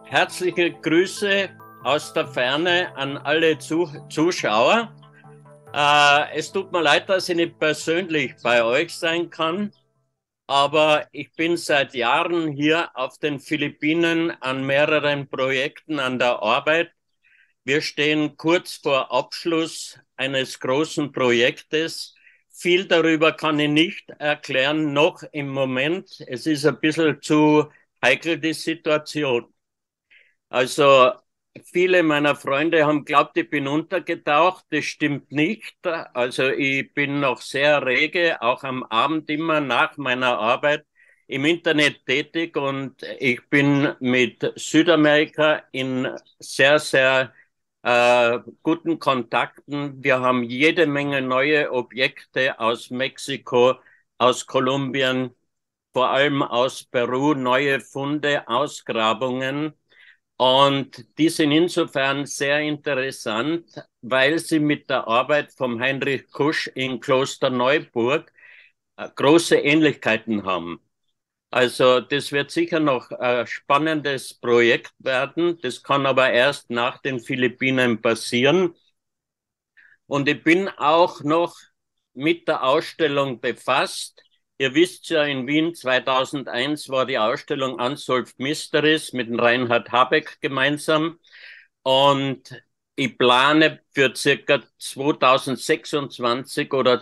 Herzliche Grüße aus der Ferne an alle Zuschauer. Es tut mir leid, dass ich nicht persönlich bei euch sein kann, aber ich bin seit Jahren hier auf den Philippinen an mehreren Projekten an der Arbeit. Wir stehen kurz vor Abschluss eines großen Projektes. Viel darüber kann ich nicht erklären, noch im Moment. Es ist ein bisschen zu heikel, die Situation. Also viele meiner Freunde haben glaubt, ich bin untergetaucht. Das stimmt nicht. Also ich bin noch sehr rege, auch am Abend immer nach meiner Arbeit im Internet tätig und ich bin mit Südamerika in sehr guten Kontakten. Wir haben jede Menge neue Objekte aus Mexiko, aus Kolumbien, vor allem aus Peru, neue Funde, Ausgrabungen. Und die sind insofern sehr interessant, weil sie mit der Arbeit vom Heinrich Kusch in Klosterneuburg große Ähnlichkeiten haben. Also das wird sicher noch ein spannendes Projekt werden. Das kann aber erst nach den Philippinen passieren. Und ich bin auch noch mit der Ausstellung befasst. Ihr wisst ja, in Wien 2001 war die Ausstellung Unsolved Mysteries mit dem Reinhard Habeck gemeinsam. Und ich plane für circa 2026 oder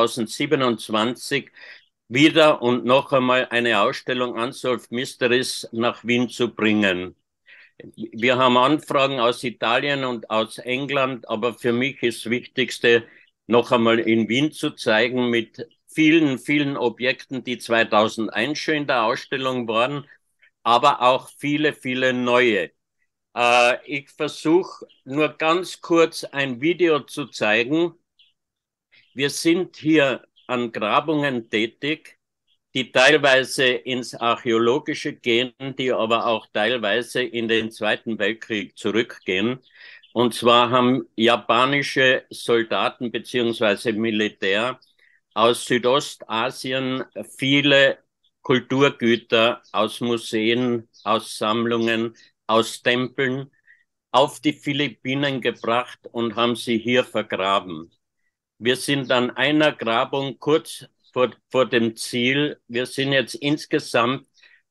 2027 wieder und noch einmal eine Ausstellung Unsolved Mysteries nach Wien zu bringen. Wir haben Anfragen aus Italien und aus England, aber für mich ist das Wichtigste, noch einmal in Wien zu zeigen mit vielen Objekten, die 2001 schon in der Ausstellung waren, aber auch viele neue. Ich versuche nur ganz kurz ein Video zu zeigen. Wir sind hier an Grabungen tätig, die teilweise ins Archäologische gehen, die aber auch teilweise in den Zweiten Weltkrieg zurückgehen. Und zwar haben japanische Soldaten beziehungsweise Militär aus Südostasien viele Kulturgüter aus Museen, aus Sammlungen, aus Tempeln auf die Philippinen gebracht und haben sie hier vergraben. Wir sind an einer Grabung kurz vor dem Ziel. Wir sind jetzt insgesamt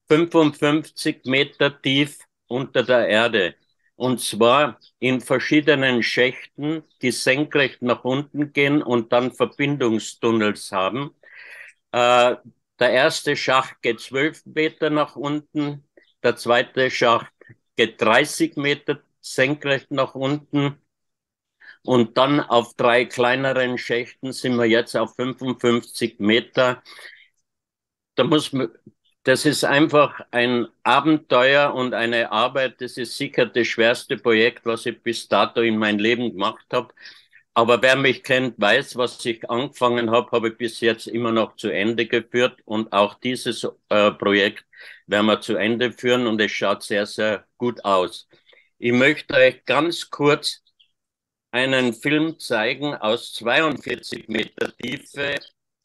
55 Meter tief unter der Erde. Und zwar in verschiedenen Schächten, die senkrecht nach unten gehen und dann Verbindungstunnels haben. Der erste Schacht geht 12 Meter nach unten, der zweite Schacht geht 30 Meter senkrecht nach unten. Und dann auf drei kleineren Schächten sind wir jetzt auf 55 Meter. Da muss man, das ist einfach ein Abenteuer und eine Arbeit. Das ist sicher das schwerste Projekt, was ich bis dato in meinem Leben gemacht habe. Aber wer mich kennt, weiß, was ich angefangen habe, habe ich bis jetzt immer noch zu Ende geführt. Und auch dieses Projekt werden wir zu Ende führen und es schaut sehr gut aus. Ich möchte euch ganz kurz einen Film zeigen aus 42 Meter Tiefe.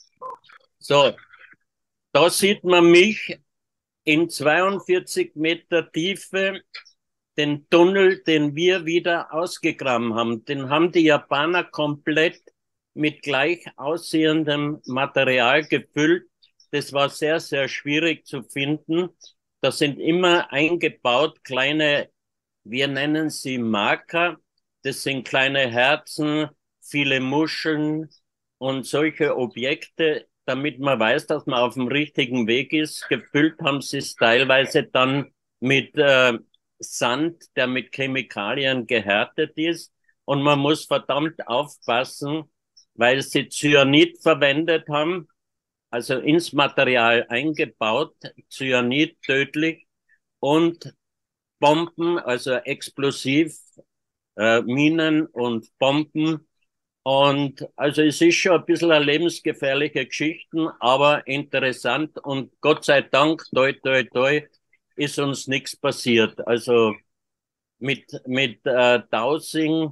So, da sieht man mich in 42 Meter Tiefe, den Tunnel, den wir wieder ausgegraben haben. Den haben die Japaner komplett mit gleich aussehendem Material gefüllt. Das war sehr schwierig zu finden. Da sind immer eingebaut kleine, wir nennen sie Marker. Das sind kleine Herzen, viele Muscheln und solche Objekte, damit man weiß, dass man auf dem richtigen Weg ist. Gefüllt haben sie es teilweise dann mit Sand, der mit Chemikalien gehärtet ist. Und man muss verdammt aufpassen, weil sie Cyanid verwendet haben, also ins Material eingebaut, Cyanid tödlich und Bomben, also explosiv, Minen und Bomben. Und also es ist schon ein bisschen eine lebensgefährliche Geschichte, aber interessant und Gott sei Dank, toi, ist uns nichts passiert. Also mit Dowsing,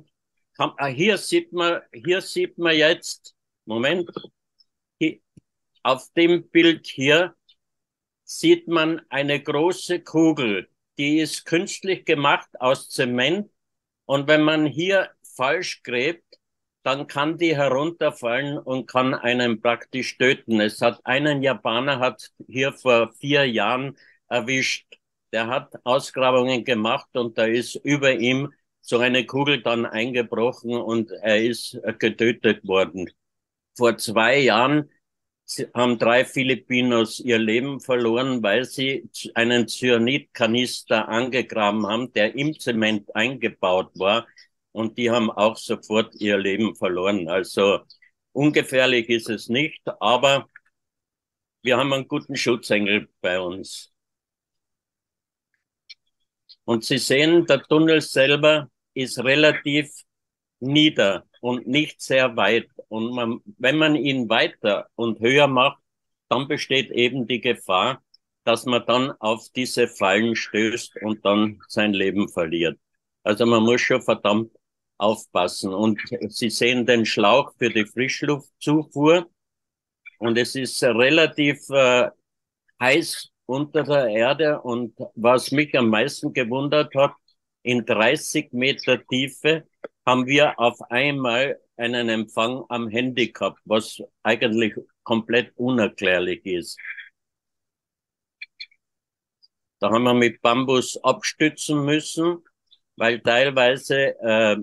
hier sieht man jetzt, Moment, hier, auf dem Bild hier sieht man eine große Kugel. die ist künstlich gemacht aus Zement. Und wenn man hier falsch gräbt, dann kann die herunterfallen und kann einen praktisch töten. Es hat einen Japaner hat hier vor 4 Jahren erwischt. Der hat Ausgrabungen gemacht und da ist über ihm so eine Kugel dann eingebrochen und er ist getötet worden. Vor 2 Jahren haben 3 Filipinos ihr Leben verloren, weil sie einen Cyanidkanister angegraben haben, der im Zement eingebaut war. Und die haben auch sofort ihr Leben verloren. Also ungefährlich ist es nicht, aber wir haben einen guten Schutzengel bei uns. Und Sie sehen, der Tunnel selber ist relativ nieder und nicht sehr weit. Und wenn man ihn weiter und höher macht, dann besteht eben die Gefahr, dass man dann auf diese Fallen stößt und dann sein Leben verliert. Also man muss schon verdammt aufpassen. Und Sie sehen den Schlauch für die Frischluftzufuhr. Und es ist relativ heiß unter der Erde. Und was mich am meisten gewundert hat, in 30 Meter Tiefe haben wir auf einmal einen Empfang am Handy gehabt, was eigentlich komplett unerklärlich ist. Da haben wir mit Bambus abstützen müssen, weil teilweise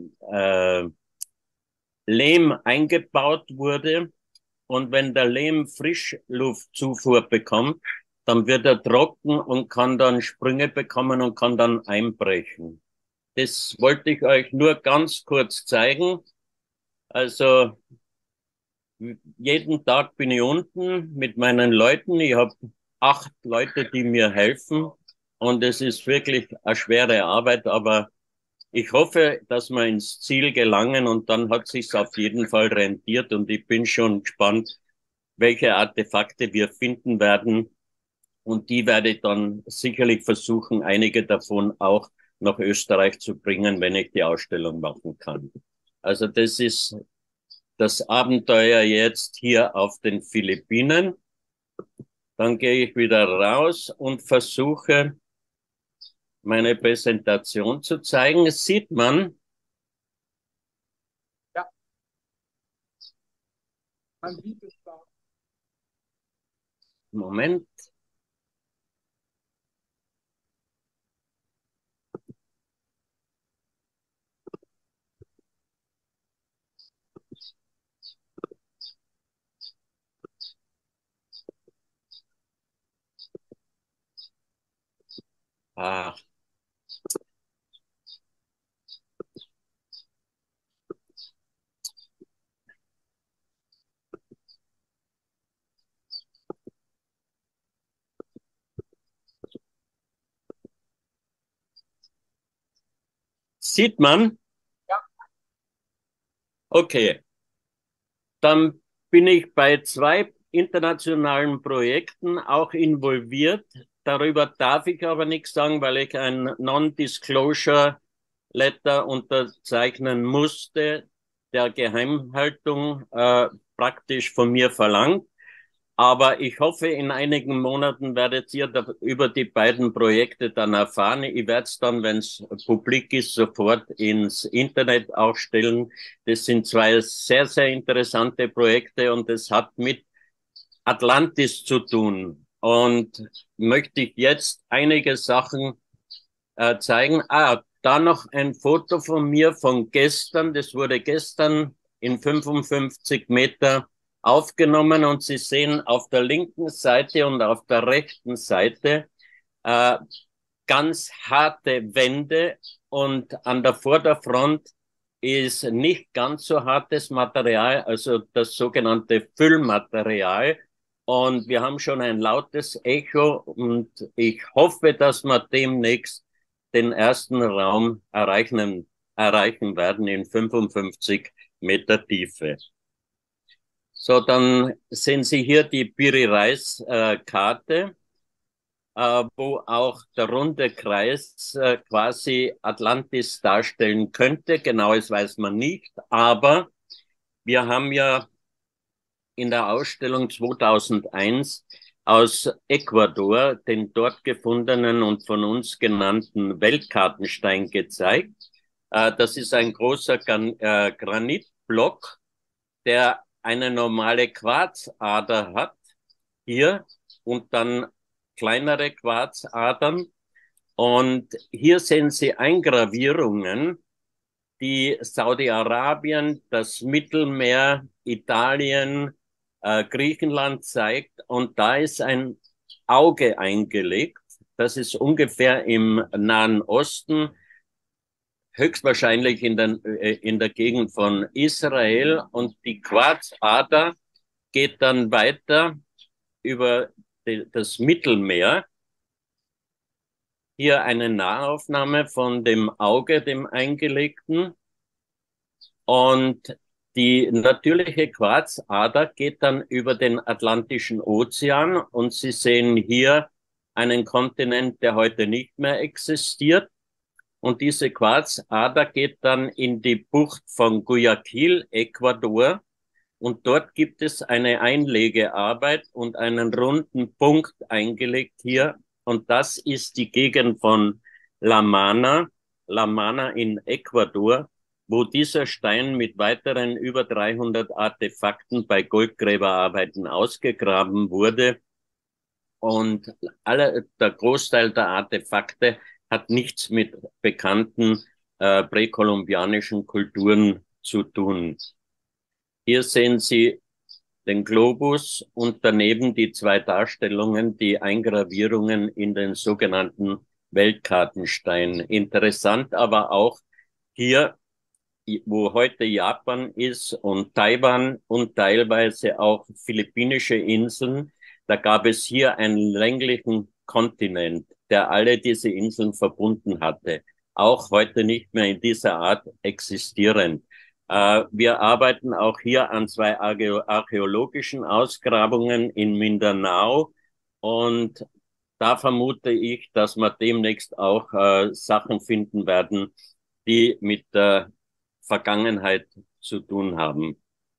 Lehm eingebaut wurde. Und wenn der Lehm Frischluftzufuhr bekommt, dann wird er trocken und kann dann Sprünge bekommen und kann dann einbrechen. Das wollte ich euch nur ganz kurz zeigen. Also jeden Tag bin ich unten mit meinen Leuten. Ich habe 8 Leute, die mir helfen. Und es ist wirklich eine schwere Arbeit, aber ich hoffe, dass wir ins Ziel gelangen und dann hat sich's auf jeden Fall rentiert und ich bin schon gespannt, welche Artefakte wir finden werden. Und die werde ich dann sicherlich versuchen, einige davon auch nach Österreich zu bringen, wenn ich die Ausstellung machen kann. Also das ist das Abenteuer jetzt hier auf den Philippinen. Dann gehe ich wieder raus und versuche, meine Präsentation zu zeigen. Das sieht man. Ja, man sieht es da. Moment. Ah, sieht man? Ja, Okay. Dann bin ich bei 2 internationalen Projekten auch involviert. Darüber darf ich aber nichts sagen, weil ich ein Non-Disclosure Letter unterzeichnen musste, der Geheimhaltung praktisch von mir verlangt. Aber ich hoffe, in einigen Monaten werdet ihr über die beiden Projekte dann erfahren. Ich werde es dann, wenn es publik ist, sofort ins Internet auch stellen. Das sind 2 sehr, sehr interessante Projekte und es hat mit Atlantis zu tun. Und möchte ich jetzt einige Sachen zeigen. Da noch ein Foto von mir von gestern. Das wurde gestern in 55 Meter aufgenommen und Sie sehen auf der linken Seite und auf der rechten Seite äh, ganz harte Wände und an der Vorderfront ist nicht ganz so hartes Material, also das sogenannte Füllmaterial. Und wir haben schon ein lautes Echo und ich hoffe, dass wir demnächst den ersten Raum erreichen werden in 55 Meter Tiefe. So, dann sehen Sie hier die Piri Reis Karte, wo auch der runde Kreis quasi Atlantis darstellen könnte. Genaues weiß man nicht, aber wir haben ja in der Ausstellung 2001 aus Ecuador, den dort gefundenen und von uns genannten Weltkartenstein gezeigt. Das ist ein großer Granitblock, der eine normale Quarzader hat hier und dann kleinere Quarzadern. Und hier sehen Sie Eingravierungen, die Saudi-Arabien, das Mittelmeer, Italien, Griechenland zeigt. Und da ist ein Auge eingelegt. Das ist ungefähr im Nahen Osten, höchstwahrscheinlich in der Gegend von Israel. Und die Quarzader geht dann weiter über das Mittelmeer. Hier eine Nahaufnahme von dem Auge, dem eingelegten. Und die natürliche Quarzader geht dann über den Atlantischen Ozean und Sie sehen hier einen Kontinent, der heute nicht mehr existiert. Und diese Quarzader geht dann in die Bucht von Guayaquil, Ecuador. Und dort gibt es eine Einlegearbeit und einen runden Punkt eingelegt hier. Und das ist die Gegend von La Mana in Ecuador, wo dieser Stein mit weiteren über 300 Artefakten bei Goldgräberarbeiten ausgegraben wurde. Und der Großteil der Artefakte hat nichts mit bekannten präkolumbianischen Kulturen zu tun. Hier sehen Sie den Globus und daneben die zwei Darstellungen, die Eingravierungen in den sogenannten Weltkartenstein. Interessant aber auch hier, wo heute Japan ist und Taiwan und teilweise auch philippinische Inseln, da gab es hier einen länglichen Kontinent, der alle diese Inseln verbunden hatte. Auch heute nicht mehr in dieser Art existierend. Wir arbeiten auch hier an zwei archäologischen Ausgrabungen in Mindanao und da vermute ich, dass wir demnächst auch Sachen finden werden, die mit der Vergangenheit zu tun haben.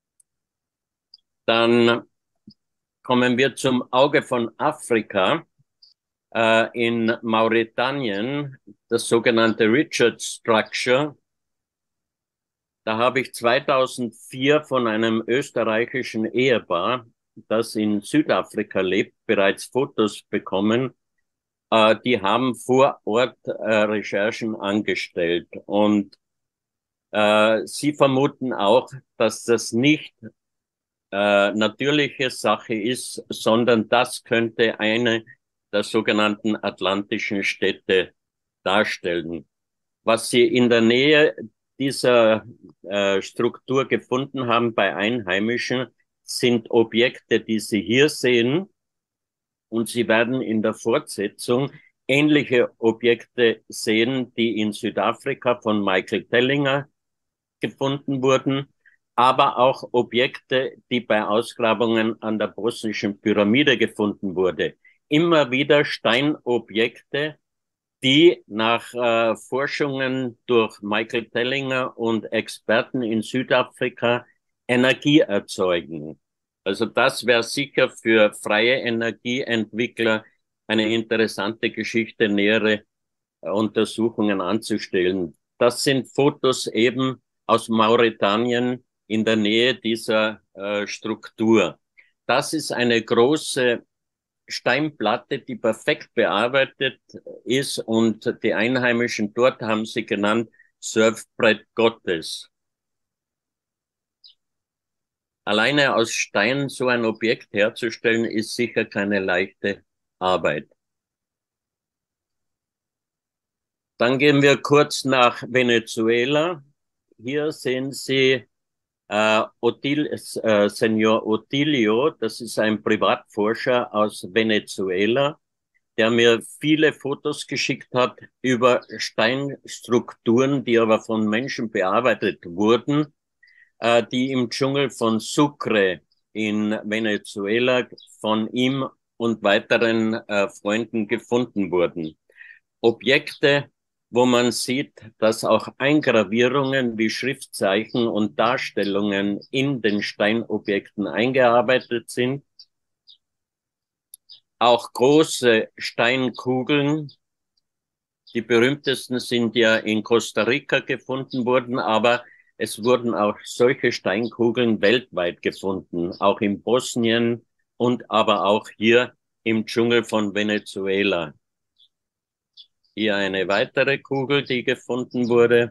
Dann kommen wir zum Auge von Afrika. In Mauretanien, das sogenannte Richard Structure. Da habe ich 2004 von einem österreichischen Ehepaar, das in Südafrika lebt, bereits Fotos bekommen. Die haben vor Ort Recherchen angestellt und sie vermuten auch, dass das nicht natürliche Sache ist, sondern das könnte eine der sogenannten atlantischen Städte darstellen. Was sie in der Nähe dieser Struktur gefunden haben bei Einheimischen, sind Objekte, die Sie hier sehen. Und Sie werden in der Fortsetzung ähnliche Objekte sehen, die in Südafrika von Michael Tellinger gefunden wurden, aber auch Objekte, die bei Ausgrabungen an der bosnischen Pyramide gefunden wurde. Immer wieder Steinobjekte, die nach Forschungen durch Michael Tellinger und Experten in Südafrika Energie erzeugen. Also das wäre sicher für freie Energieentwickler eine interessante Geschichte, nähere Untersuchungen anzustellen. Das sind Fotos eben aus Mauretanien in der Nähe dieser Struktur. Das ist eine große Steinplatte, die perfekt bearbeitet ist und die Einheimischen dort haben sie genannt Surfbrett Gottes. Alleine aus Stein so ein Objekt herzustellen, ist sicher keine leichte Arbeit. Dann gehen wir kurz nach Venezuela. Hier sehen Sie Senor Otilio, das ist ein Privatforscher aus Venezuela, der mir viele Fotos geschickt hat über Steinstrukturen, die aber von Menschen bearbeitet wurden, die im Dschungel von Sucre in Venezuela von ihm und weiteren Freunden gefunden wurden. Objekte, wo man sieht, dass auch Eingravierungen wie Schriftzeichen und Darstellungen in den Steinobjekten eingearbeitet sind. auch große Steinkugeln. Die berühmtesten sind ja in Costa Rica gefunden worden, aber es wurden auch solche Steinkugeln weltweit gefunden, auch in Bosnien und aber auch hier im Dschungel von Venezuela. Hier eine weitere Kugel, die gefunden wurde.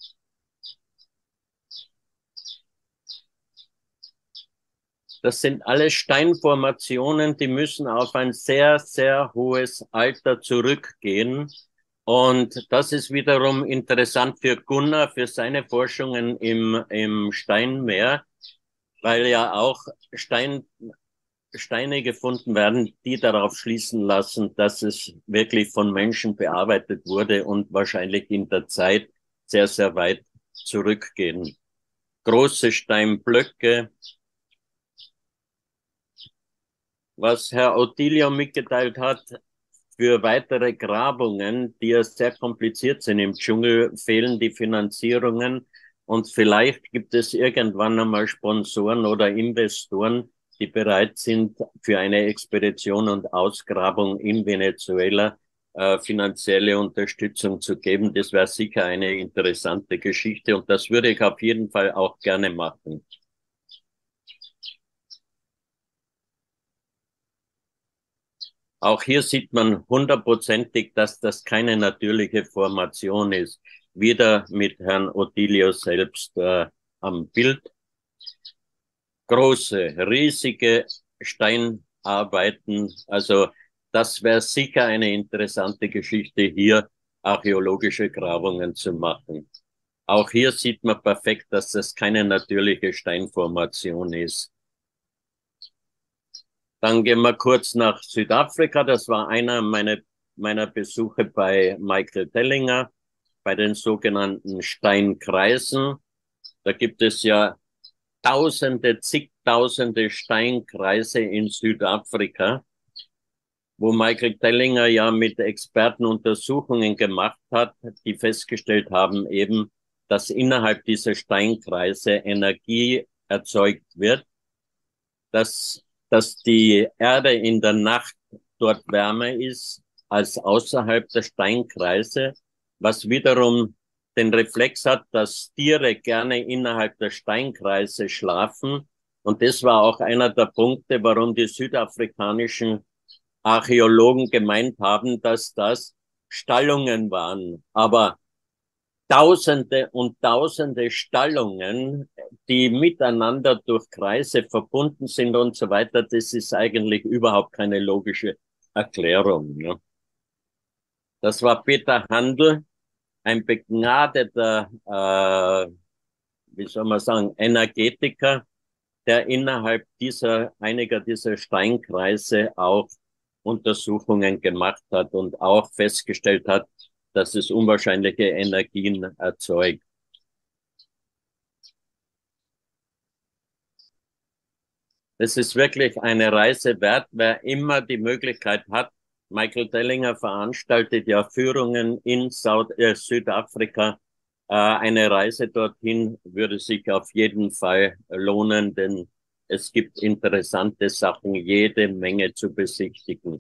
Das sind alles Steinformationen, die müssen auf ein sehr, sehr hohes Alter zurückgehen. Und das ist wiederum interessant für Gunnar, für seine Forschungen im Steinmeer, weil ja auch Steine gefunden werden, die darauf schließen lassen, dass es wirklich von Menschen bearbeitet wurde und wahrscheinlich in der Zeit sehr, sehr weit zurückgehen. Große Steinblöcke. Was Herr Ottilio mitgeteilt hat, für weitere Grabungen, die ja sehr kompliziert sind im Dschungel, fehlen die Finanzierungen und vielleicht gibt es irgendwann einmal Sponsoren oder Investoren, die bereit sind, für eine Expedition und Ausgrabung in Venezuela finanzielle Unterstützung zu geben. Das wäre sicher eine interessante Geschichte und das würde ich auf jeden Fall auch gerne machen. Auch hier sieht man hundertprozentig, dass das keine natürliche Formation ist. Wieder mit Herrn Ottilio selbst am Bild. Große, riesige Steinarbeiten. Also das wäre sicher eine interessante Geschichte, hier archäologische Grabungen zu machen. Auch hier sieht man perfekt, dass das keine natürliche Steinformation ist. Dann gehen wir kurz nach Südafrika. Das war einer meiner Besuche bei Michael Tellinger, bei den sogenannten Steinkreisen. Da gibt es ja Tausende, zigtausende Steinkreise in Südafrika, wo Michael Tellinger ja mit Experten Untersuchungen gemacht hat, die festgestellt haben eben, dass innerhalb dieser Steinkreise Energie erzeugt wird, dass die Erde in der Nacht dort wärmer ist als außerhalb der Steinkreise, was wiederum den Reflex hat, dass Tiere gerne innerhalb der Steinkreise schlafen. Und das war auch einer der Punkte, warum die südafrikanischen Archäologen gemeint haben, dass das Stallungen waren. Aber Tausende und Tausende Stallungen, die miteinander durch Kreise verbunden sind und so weiter, das ist eigentlich überhaupt keine logische Erklärung. Ne? Das war Peter Handel, ein begnadeter, wie soll man sagen, Energetiker, der innerhalb einiger dieser Steinkreise auch Untersuchungen gemacht hat und auch festgestellt hat, dass es unwahrscheinliche Energien erzeugt. Es ist wirklich eine Reise wert, wer immer die Möglichkeit hat. Michael Tellinger veranstaltet ja Führungen in Südafrika. Eine Reise dorthin würde sich auf jeden Fall lohnen, denn es gibt interessante Sachen, jede Menge zu besichtigen.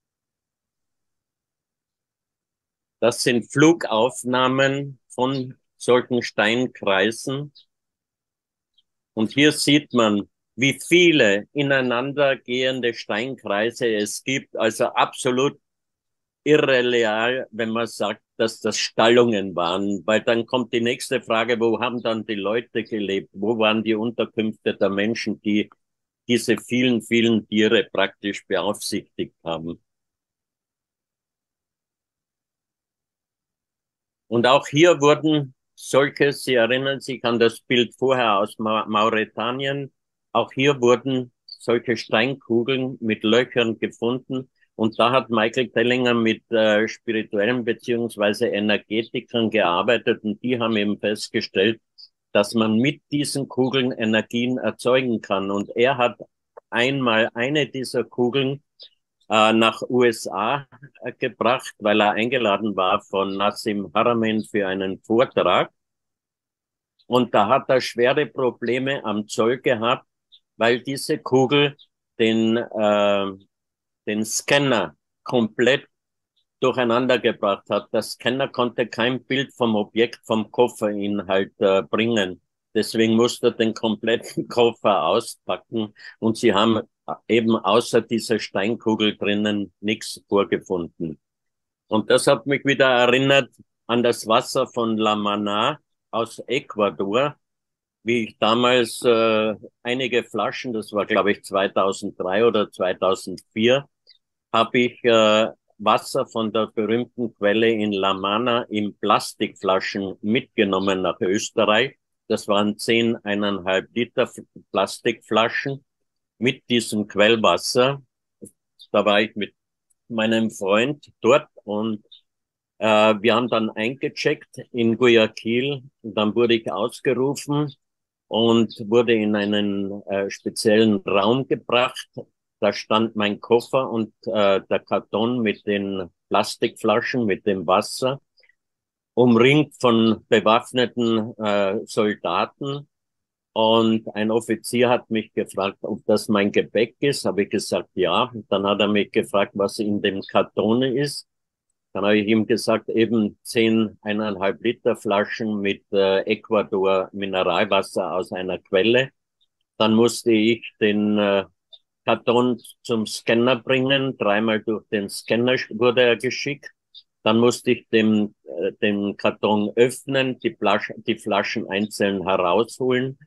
Das sind Flugaufnahmen von solchen Steinkreisen. Und hier sieht man, wie viele ineinander gehende Steinkreise es gibt. Also absolut irreal, wenn man sagt, dass das Stallungen waren. Weil dann kommt die nächste Frage, wo haben dann die Leute gelebt? Wo waren die Unterkünfte der Menschen, die diese vielen, vielen Tiere praktisch beaufsichtigt haben? Und auch hier wurden solche, Sie erinnern sich an das Bild vorher aus Mauretanien, auch hier wurden solche Steinkugeln mit Löchern gefunden. Und da hat Michael Tellinger mit spirituellen beziehungsweise Energetikern gearbeitet und die haben eben festgestellt, dass man mit diesen Kugeln Energien erzeugen kann. Und er hat einmal eine dieser Kugeln nach USA gebracht, weil er eingeladen war von Nassim Haramein für einen Vortrag. Und da hat er schwere Probleme am Zoll gehabt, weil diese Kugel den den Scanner komplett durcheinander gebracht hat. Der Scanner konnte kein Bild vom Objekt, vom Kofferinhalt bringen. Deswegen musste er den kompletten Koffer auspacken und sie haben eben außer dieser Steinkugel drinnen nichts vorgefunden. Und das hat mich wieder erinnert an das Wasser von La Maná aus Ecuador, wie ich damals einige Flaschen, das war glaube ich 2003 oder 2004, habe ich Wasser von der berühmten Quelle in La Mana in Plastikflaschen mitgenommen nach Österreich. Das waren 10,5 Liter Plastikflaschen mit diesem Quellwasser. Da war ich mit meinem Freund dort und wir haben dann eingecheckt in Guayaquil. Dann wurde ich ausgerufen und wurde in einen speziellen Raum gebracht. Da stand mein Koffer und der Karton mit den Plastikflaschen, mit dem Wasser, umringt von bewaffneten Soldaten. Und ein Offizier hat mich gefragt, ob das mein Gepäck ist. Habe ich gesagt, ja. Dann hat er mich gefragt, was in dem Karton ist. Dann habe ich ihm gesagt, eben 10,5 Liter Flaschen mit Ecuador Mineralwasser aus einer Quelle. Dann musste ich den Karton zum Scanner bringen. Dreimal durch den Scanner wurde er geschickt. Dann musste ich den Karton öffnen, die Flaschen einzeln herausholen.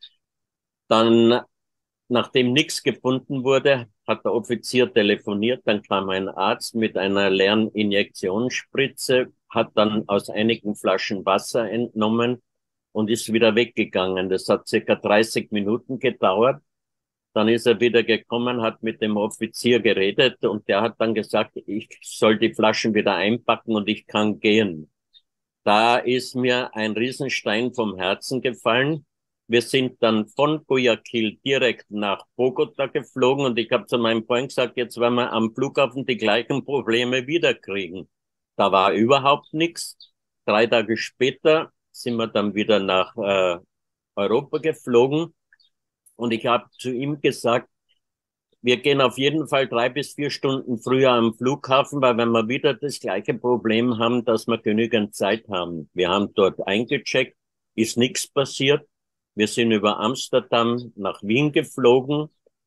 Dann, nachdem nichts gefunden wurde, hat der Offizier telefoniert. Dann kam ein Arzt mit einer leeren Injektionsspritze, hat dann aus einigen Flaschen Wasser entnommen und ist wieder weggegangen. Das hat circa 30 Minuten gedauert. Dann ist er wieder gekommen, hat mit dem Offizier geredet und der hat dann gesagt, ich soll die Flaschen wieder einpacken und ich kann gehen. Da ist mir ein Riesenstein vom Herzen gefallen. Wir sind dann von Guayaquil direkt nach Bogota geflogen und ich habe zu meinem Freund gesagt, jetzt werden wir am Flughafen die gleichen Probleme wieder kriegen. Da war überhaupt nichts. 3 Tage später sind wir dann wieder nach Europa geflogen und ich habe zu ihm gesagt, wir gehen auf jeden Fall 3 bis 4 Stunden früher am Flughafen, weil wenn wir wieder das gleiche Problem haben, dass wir genügend Zeit haben. Wir haben dort eingecheckt, ist nichts passiert. Wir sind über Amsterdam nach Wien geflogen.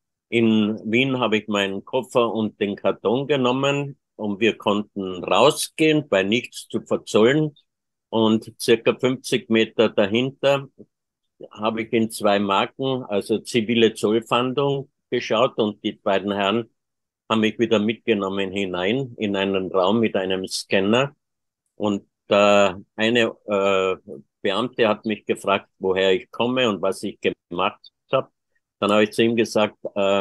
In Wien habe ich meinen Koffer und den Karton genommen und wir konnten rausgehen, bei nichts zu verzollen. Und circa 50 Meter dahinter habe ich in 2 Marken, also zivile Zollfahndung, geschaut und die beiden Herren haben mich wieder mitgenommen hinein in einen Raum mit einem Scanner und eine Beamte hat mich gefragt, woher ich komme und was ich gemacht habe. Dann habe ich zu ihm gesagt,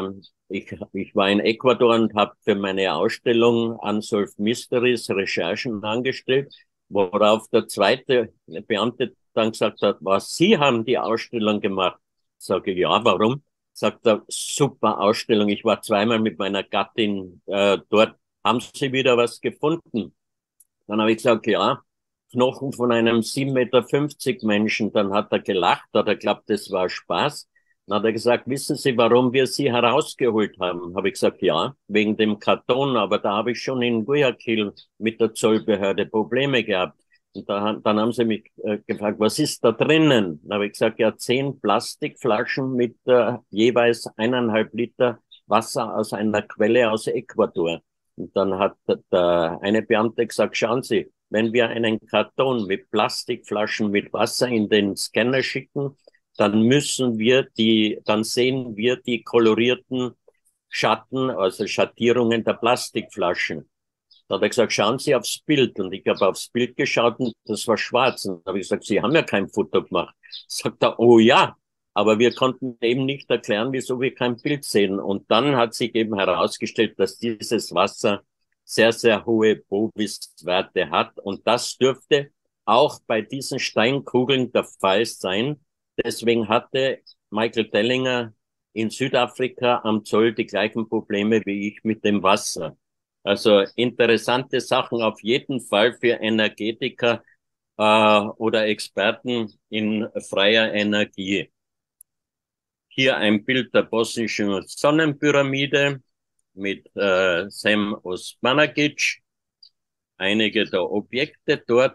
ich war in Ecuador und habe für meine Ausstellung Unsolved Mysteries Recherchen angestellt, worauf der zweite Beamte dann gesagt hat, was Sie haben die Ausstellung gemacht. Sage ich, ja, warum? Sagt er, super Ausstellung. Ich war zweimal mit meiner Gattin dort. Haben Sie wieder was gefunden? Dann habe ich gesagt, ja, Knochen von einem 7,50 Meter Menschen. Dann hat er gelacht, hat er glaubt, das war Spaß. Dann hat er gesagt, wissen Sie, warum wir Sie herausgeholt haben? Habe ich gesagt, ja, wegen dem Karton. Aber da habe ich schon in Guayaquil mit der Zollbehörde Probleme gehabt. Und dann haben sie mich gefragt, was ist da drinnen? Dann habe ich gesagt, ja, 10 Plastikflaschen mit jeweils 1,5 Liter Wasser aus einer Quelle aus Ecuador. Und dann hat der eine Beamte gesagt, schauen Sie, wenn wir einen Karton mit Plastikflaschen mit Wasser in den Scanner schicken, dann dann sehen wir die kolorierten Schatten, also Schattierungen der Plastikflaschen. Da hat er gesagt, schauen Sie aufs Bild. Und ich habe aufs Bild geschaut und das war schwarz. Und da habe ich gesagt, Sie haben ja kein Foto gemacht. Sagt er, oh ja, aber wir konnten eben nicht erklären, wieso wir kein Bild sehen. Und dann hat sich eben herausgestellt, dass dieses Wasser sehr, sehr hohe Bovis-Werte hat. Und das dürfte auch bei diesen Steinkugeln der Fall sein. Deswegen hatte Michael Tellinger in Südafrika am Zoll die gleichen Probleme wie ich mit dem Wasser. Also interessante Sachen auf jeden Fall für Energetiker oder Experten in freier Energie. Hier ein Bild der bosnischen Sonnenpyramide. mit Sam Osmanagic, einige der Objekte dort.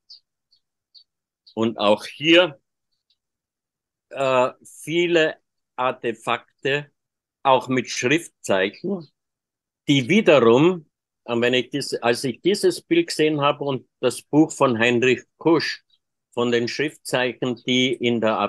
Und auch hier viele Artefakte, auch mit Schriftzeichen, die wiederum, als ich dieses Bild gesehen habe und das Buch von Heinrich Kusch, von den Schriftzeichen, die in der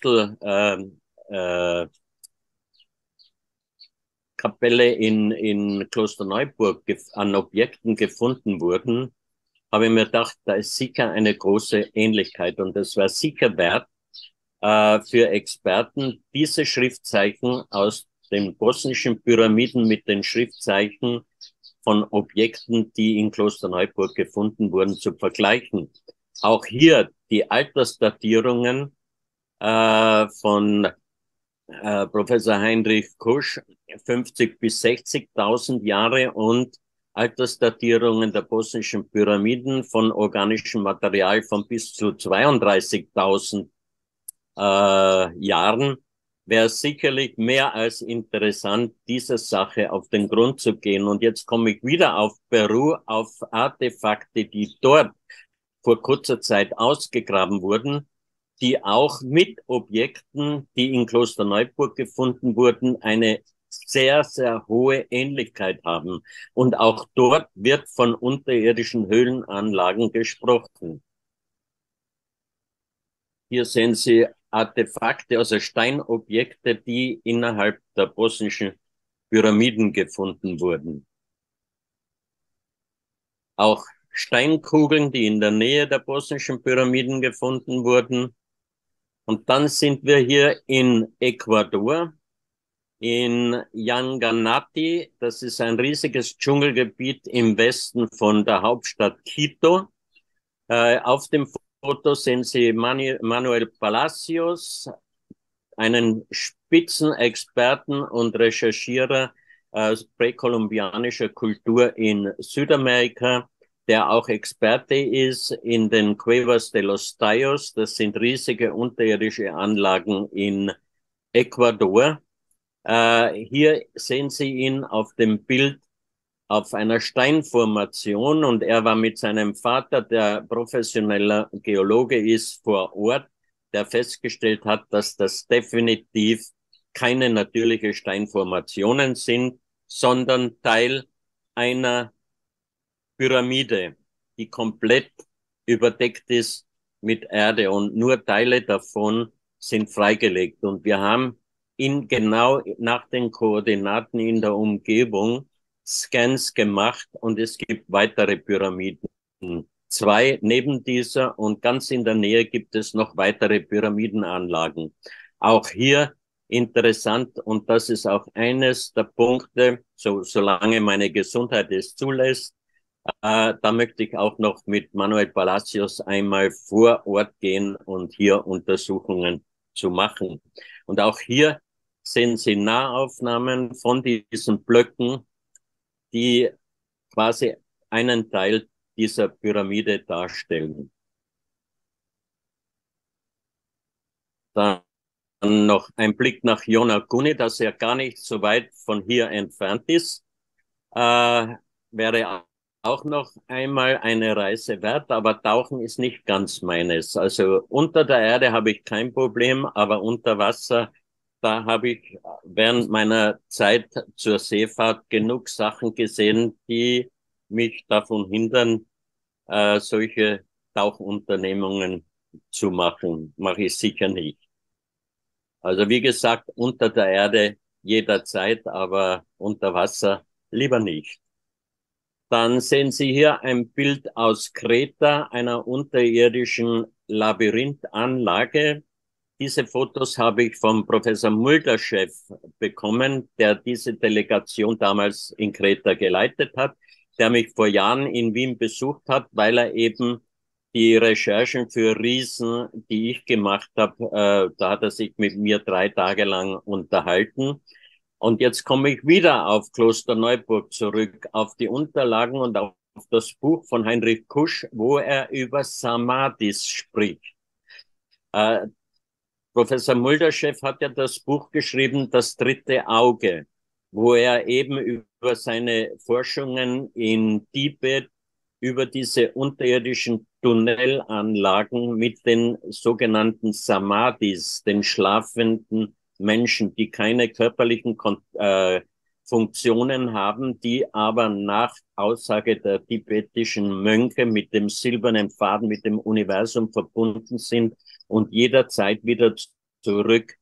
Kapelle in Klosterneuburg an Objekten gefunden wurden, habe ich mir gedacht, da ist sicher eine große Ähnlichkeit und es war sicher wert, für Experten diese Schriftzeichen aus den bosnischen Pyramiden mit den Schriftzeichen von Objekten, die in Klosterneuburg gefunden wurden, zu vergleichen. Auch hier die Altersdatierungen von Professor Heinrich Kusch, 50 bis 60.000 Jahre, und Altersdatierungen der bosnischen Pyramiden von organischem Material von bis zu 32.000 Jahren, wäre sicherlich mehr als interessant, dieser Sache auf den Grund zu gehen. Und jetzt komme ich wieder auf Peru, auf Artefakte, die dort vor kurzer Zeit ausgegraben wurden, die auch mit Objekten, die in Klosterneuburg gefunden wurden, eine sehr, sehr hohe Ähnlichkeit haben. Und auch dort wird von unterirdischen Höhlenanlagen gesprochen. Hier sehen Sie Artefakte, also Steinobjekte, die innerhalb der bosnischen Pyramiden gefunden wurden. Auch Steinkugeln, die in der Nähe der bosnischen Pyramiden gefunden wurden. Und dann sind wir hier in Ecuador, in Yanganati. Das ist ein riesiges Dschungelgebiet im Westen von der Hauptstadt Quito. Auf dem Foto sehen Sie Manuel Palacios, einen Spitzenexperten und Recherchierer präkolumbianischer Kultur in Südamerika, der auch Experte ist in den Cuevas de los Tallos. Das sind riesige unterirdische Anlagen in Ecuador. Hier sehen Sie ihn auf dem Bild auf einer Steinformation, und er war mit seinem Vater, der professioneller Geologe ist, vor Ort, der festgestellt hat, dass das definitiv keine natürliche Steinformationen sind, sondern Teil einer Pyramide, die komplett überdeckt ist mit Erde, und nur Teile davon sind freigelegt. Und wir haben genau nach den Koordinaten in der Umgebung Scans gemacht, und es gibt weitere Pyramiden. Zwei neben dieser, und ganz in der Nähe gibt es noch weitere Pyramidenanlagen. Auch hier interessant, und das ist auch eines der Punkte, solange meine Gesundheit es zulässt, da möchte ich auch noch mit Manuel Palacios einmal vor Ort gehen und hier Untersuchungen zu machen. Und auch hier sehen Sie Nahaufnahmen von diesen Blöcken, die quasi einen Teil dieser Pyramide darstellen. Dann noch ein Blick nach Yonaguni, das ja gar nicht so weit von hier entfernt ist. Wäre auch noch einmal eine Reise wert, aber Tauchen ist nicht ganz meines. Also unter der Erde habe ich kein Problem, aber unter Wasser, da habe ich während meiner Zeit zur Seefahrt genug Sachen gesehen, die mich davon hindern, solche Tauchunternehmungen zu machen. Mache ich sicher nicht. Also wie gesagt, unter der Erde jederzeit, aber unter Wasser lieber nicht. Dann sehen Sie hier ein Bild aus Kreta, einer unterirdischen Labyrinthanlage. Diese Fotos habe ich vom Professor Muldaschew bekommen, der diese Delegation damals in Kreta geleitet hat, der mich vor Jahren in Wien besucht hat, weil er eben die Recherchen für Riesen, die ich gemacht habe, da hat er sich mit mir 3 Tage lang unterhalten. Und jetzt komme ich wieder auf Klosterneuburg zurück, auf die Unterlagen und auf das Buch von Heinrich Kusch, wo er über Samadhis spricht. Professor Muldaschew hat ja das Buch geschrieben, Das dritte Auge. wo er eben über seine Forschungen in Tibet, über diese unterirdischen Tunnelanlagen mit den sogenannten Samadhis, den schlafenden Menschen, die keine körperlichen Funktionen haben, die aber nach Aussage der tibetischen Mönche mit dem silbernen Faden, mit dem Universum verbunden sind und jederzeit wieder zurück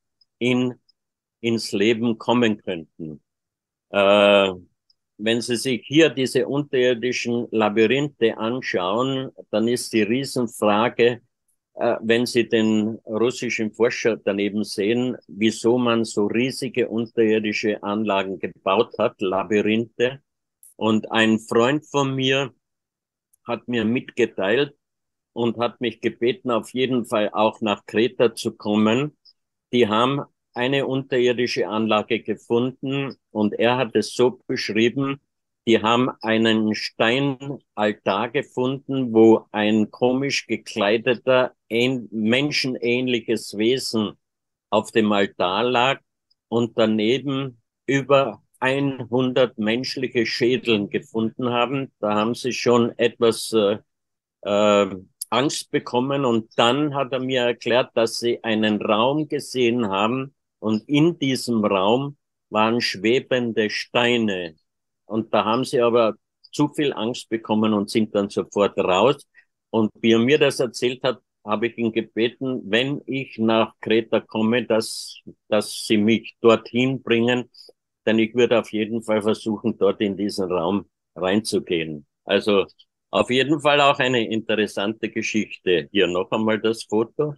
ins Leben kommen könnten. Äh, Wenn Sie sich hier diese unterirdischen Labyrinthe anschauen, dann ist die Riesenfrage, wenn Sie den russischen Forscher daneben sehen, wieso man so riesige unterirdische Anlagen gebaut hat, Labyrinthe. Und ein Freund von mir hat mir mitgeteilt und hat mich gebeten, auf jeden Fall auch nach Kreta zu kommen. Die haben eine unterirdische Anlage gefunden und er hat es so beschrieben, die haben einen Steinaltar gefunden, wo ein komisch gekleideter, menschenähnliches Wesen auf dem Altar lag und daneben über 100 menschliche Schädeln gefunden haben. Da haben sie schon etwas äh, Angst bekommen und dann hat er mir erklärt, dass sie einen Raum gesehen haben und in diesem Raum waren schwebende Steine und da haben sie aber zu viel Angst bekommen und sind dann sofort raus. Und wie er mir das erzählt hat, habe ich ihn gebeten, wenn ich nach Kreta komme, dass sie mich dorthin bringen, denn ich würde auf jeden Fall versuchen, dort in diesen Raum reinzugehen. Also auf jeden Fall auch eine interessante Geschichte. Hier noch einmal das Foto.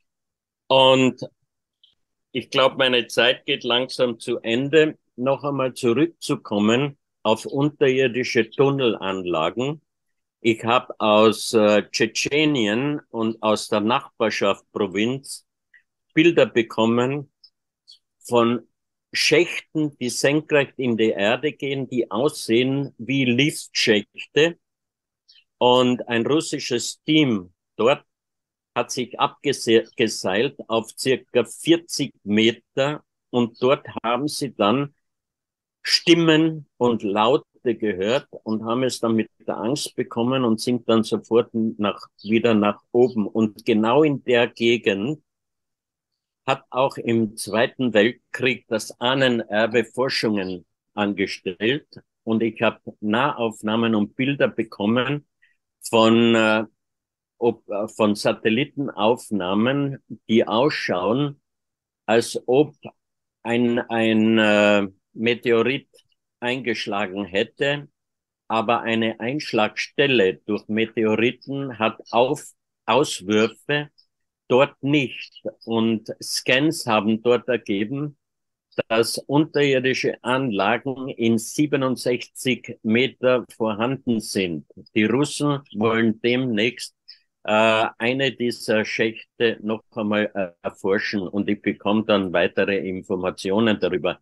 Und ich glaube, meine Zeit geht langsam zu Ende. Noch einmal zurückzukommen auf unterirdische Tunnelanlagen. Ich habe aus Tschetschenien und aus der Nachbarschaft Provinz Bilder bekommen von Schächten, die senkrecht in die Erde gehen, die aussehen wie Liftschächte. Und ein russisches Team dort hat sich abgeseilt auf circa 40 Meter und dort haben sie dann Stimmen und Laute gehört und haben es dann mit der Angst bekommen und sind dann sofort wieder nach oben. Und genau in der Gegend hat auch im Zweiten Weltkrieg das Ahnenerbe Forschungen angestellt und ich habe Nahaufnahmen und Bilder bekommen von von Satellitenaufnahmen, die ausschauen, als ob ein Meteorit eingeschlagen hätte, aber eine Einschlagstelle durch Meteoriten hat Auswürfe dort nicht. Und Scans haben dort ergeben, dass unterirdische Anlagen in 67 Meter vorhanden sind. Die Russen wollen demnächst eine dieser Schächte noch einmal erforschen und ich bekomme dann weitere Informationen darüber.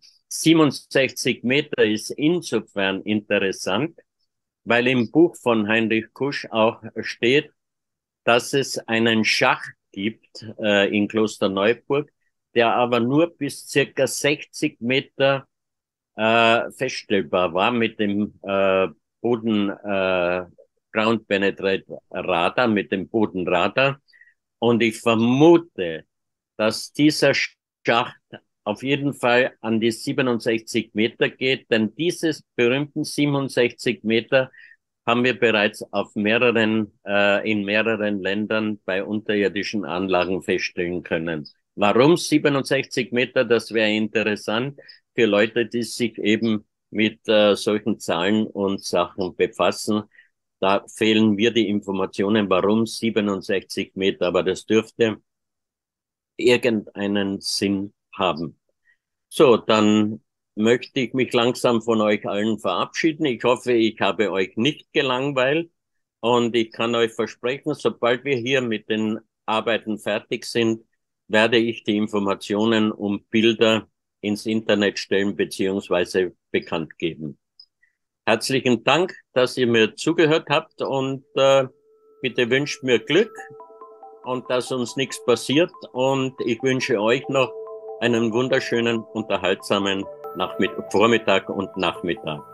67 Meter ist insofern interessant, weil im Buch von Heinrich Kusch auch steht, dass es einen Schacht gibt in Klosterneuburg, der aber nur bis circa 60 Meter feststellbar war mit dem Boden Ground Penetrate Radar, mit dem Bodenradar. Und ich vermute, dass dieser Schacht auf jeden Fall an die 67 Meter geht, denn dieses berühmten 67 Meter haben wir bereits in mehreren Ländern bei unterirdischen Anlagen feststellen können. Warum 67 Meter? Das wäre interessant für Leute, die sich eben mit solchen Zahlen und Sachen befassen. Da fehlen mir die Informationen, warum 67 Meter, aber das dürfte irgendeinen Sinn haben. So, dann möchte ich mich langsam von euch allen verabschieden. Ich hoffe, ich habe euch nicht gelangweilt und ich kann euch versprechen, sobald wir hier mit den Arbeiten fertig sind, werde ich die Informationen und Bilder ins Internet stellen beziehungsweise bekannt geben. Herzlichen Dank, dass ihr mir zugehört habt und bitte wünscht mir Glück und dass uns nichts passiert und ich wünsche euch noch einen wunderschönen, unterhaltsamen Vormittag und Nachmittag.